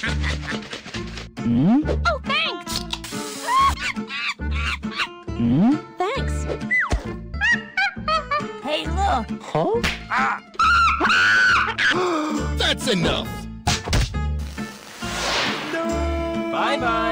Oh, thanks! Thanks. Hey, look! Huh? That's enough. Bye-bye.